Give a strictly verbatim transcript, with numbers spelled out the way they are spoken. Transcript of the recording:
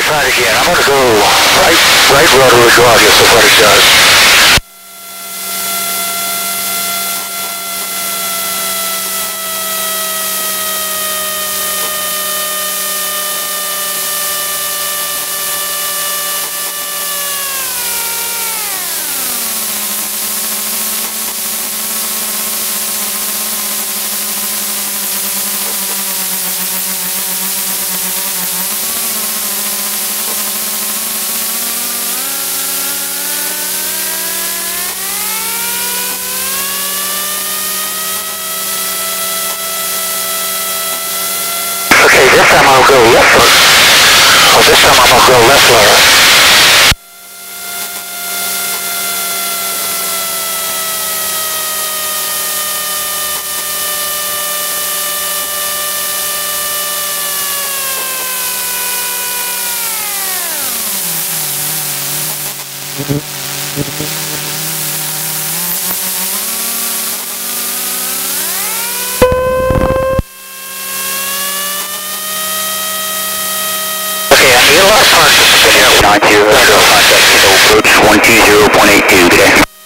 try it again. I'm going to go right, right rudder regardless of what it does. Okay, this time I'll go left rudder. Oh, this time I'm going to go left rudder. Okay, I need a lot of parts to spin out. nine zero, contact, approach one two zero point eight two today.